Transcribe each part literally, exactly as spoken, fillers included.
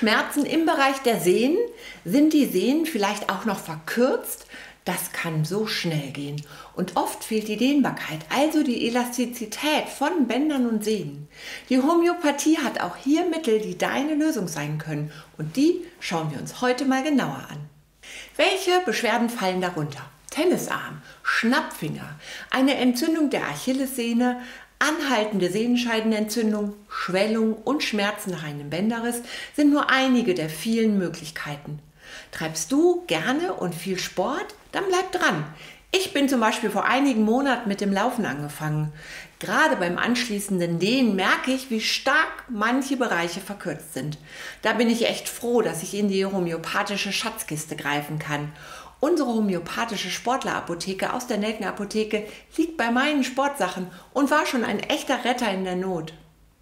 Schmerzen im Bereich der Sehnen? Sind die Sehnen vielleicht auch noch verkürzt? Das kann so schnell gehen. Und oft fehlt die Dehnbarkeit, also die Elastizität von Bändern und Sehnen. Die Homöopathie hat auch hier Mittel, die deine Lösung sein können. Und die schauen wir uns heute mal genauer an. Welche Beschwerden fallen darunter? Tennisarm, Schnappfinger, eine Entzündung der Achillessehne, anhaltende Sehenscheidenentzündung, Schwellung und Schmerzen nach einem Bänderriss sind nur einige der vielen Möglichkeiten. Treibst du gerne und viel Sport? Dann bleib dran. Ich bin zum Beispiel vor einigen Monaten mit dem Laufen angefangen. Gerade beim anschließenden Dehnen merke ich, wie stark manche Bereiche verkürzt sind. Da bin ich echt froh, dass ich in die homöopathische Schatzkiste greifen kann. Unsere homöopathische Sportlerapotheke aus der Nelken Apotheke liegt bei meinen Sportsachen und war schon ein echter Retter in der Not.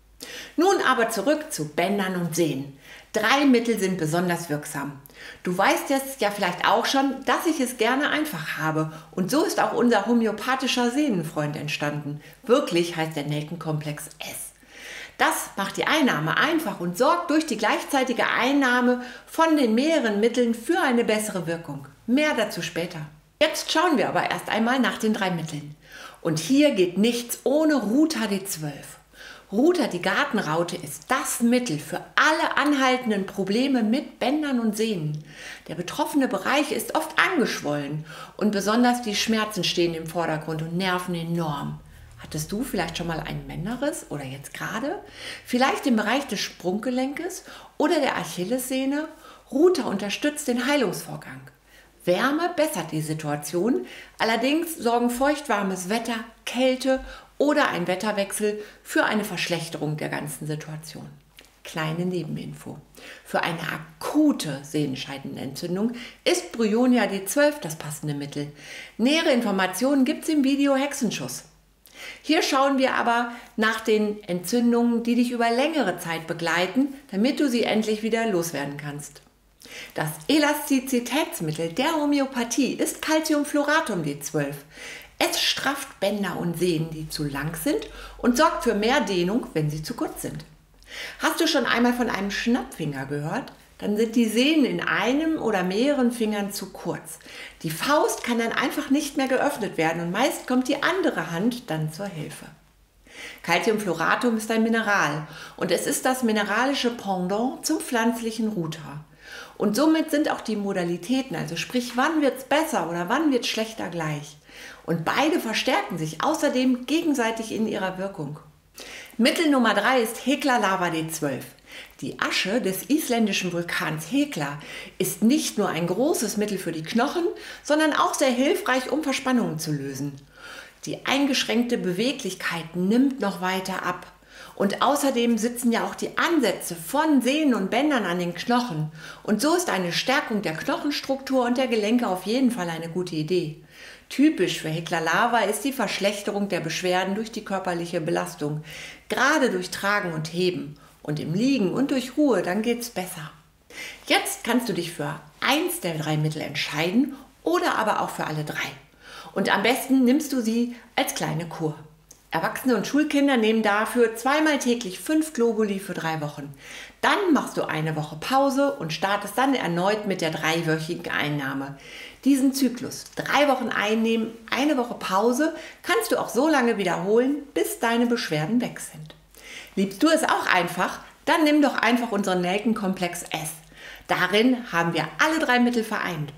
Nun aber zurück zu Bändern und Sehnen. Drei Mittel sind besonders wirksam. Du weißt jetzt ja vielleicht auch schon, dass ich es gerne einfach habe. Und so ist auch unser homöopathischer Sehnenfreund entstanden. Wirklich heißt der Nelkenkomplex S. Das macht die Einnahme einfach und sorgt durch die gleichzeitige Einnahme von den mehreren Mitteln für eine bessere Wirkung. Mehr dazu später. Jetzt schauen wir aber erst einmal nach den drei Mitteln. Und hier geht nichts ohne Ruta D zwölf. Ruta, die Gartenraute, ist das Mittel für alle anhaltenden Probleme mit Bändern und Sehnen. Der betroffene Bereich ist oft angeschwollen und besonders die Schmerzen stehen im Vordergrund und nerven enorm. Hattest du vielleicht schon mal einen Bänderriss oder jetzt gerade? Vielleicht im Bereich des Sprunggelenkes oder der Achillessehne? Ruta unterstützt den Heilungsvorgang. Wärme bessert die Situation, allerdings sorgen feuchtwarmes Wetter, Kälte oder ein Wetterwechsel für eine Verschlechterung der ganzen Situation. Kleine Nebeninfo. Für eine akute Sehenscheidenentzündung ist Bryonia D zwölf das passende Mittel. Nähere Informationen gibt es im Video Hexenschuss. Hier schauen wir aber nach den Entzündungen, die dich über längere Zeit begleiten, damit du sie endlich wieder loswerden kannst. Das Elastizitätsmittel der Homöopathie ist Calciumfloratum D zwölf. Es strafft Bänder und Sehnen, die zu lang sind und sorgt für mehr Dehnung, wenn sie zu kurz sind. Hast du schon einmal von einem Schnappfinger gehört? Dann sind die Sehnen in einem oder mehreren Fingern zu kurz. Die Faust kann dann einfach nicht mehr geöffnet werden und meist kommt die andere Hand dann zur Hilfe. Calciumfloratum ist ein Mineral und es ist das mineralische Pendant zum pflanzlichen Ruta. Und somit sind auch die Modalitäten, also sprich, wann wird es besser oder wann wird es schlechter, gleich. Und beide verstärken sich außerdem gegenseitig in ihrer Wirkung. Mittel Nummer drei ist Hekla Lava D zwölf. Die Asche des isländischen Vulkans Hekla ist nicht nur ein großes Mittel für die Knochen, sondern auch sehr hilfreich, um Verspannungen zu lösen. Die eingeschränkte Beweglichkeit nimmt noch weiter ab. Und außerdem sitzen ja auch die Ansätze von Sehnen und Bändern an den Knochen. Und so ist eine Stärkung der Knochenstruktur und der Gelenke auf jeden Fall eine gute Idee. Typisch für Hekla Lava ist die Verschlechterung der Beschwerden durch die körperliche Belastung, gerade durch Tragen und Heben. Und im Liegen und durch Ruhe, dann geht's besser. Jetzt kannst du dich für eins der drei Mittel entscheiden oder aber auch für alle drei. Und am besten nimmst du sie als kleine Kur. Erwachsene und Schulkinder nehmen dafür zweimal täglich fünf Globuli für drei Wochen. Dann machst du eine Woche Pause und startest dann erneut mit der dreiwöchigen Einnahme. Diesen Zyklus, drei Wochen einnehmen, eine Woche Pause, kannst du auch so lange wiederholen, bis deine Beschwerden weg sind. Liebst du es auch einfach? Dann nimm doch einfach unseren Nelkenkomplex S. Darin haben wir alle drei Mittel vereint.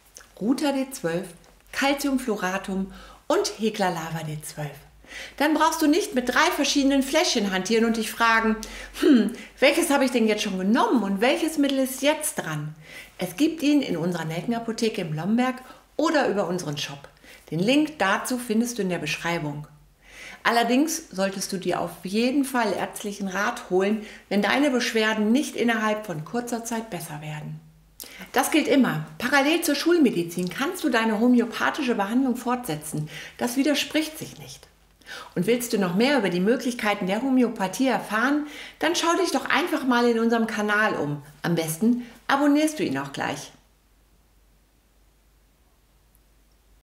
Ruta D zwölf, Calciumfloratum und Hekla Lava D zwölf. Dann brauchst du nicht mit drei verschiedenen Fläschchen hantieren und dich fragen, hm, welches habe ich denn jetzt schon genommen und welches Mittel ist jetzt dran? Es gibt ihn in unserer Nelkenapotheke im Lomberg oder über unseren Shop. Den Link dazu findest du in der Beschreibung. Allerdings solltest du dir auf jeden Fall ärztlichen Rat holen, wenn deine Beschwerden nicht innerhalb von kurzer Zeit besser werden. Das gilt immer. Parallel zur Schulmedizin kannst du deine homöopathische Behandlung fortsetzen. Das widerspricht sich nicht. Und willst du noch mehr über die Möglichkeiten der Homöopathie erfahren, dann schau dich doch einfach mal in unserem Kanal um. Am besten abonnierst du ihn auch gleich.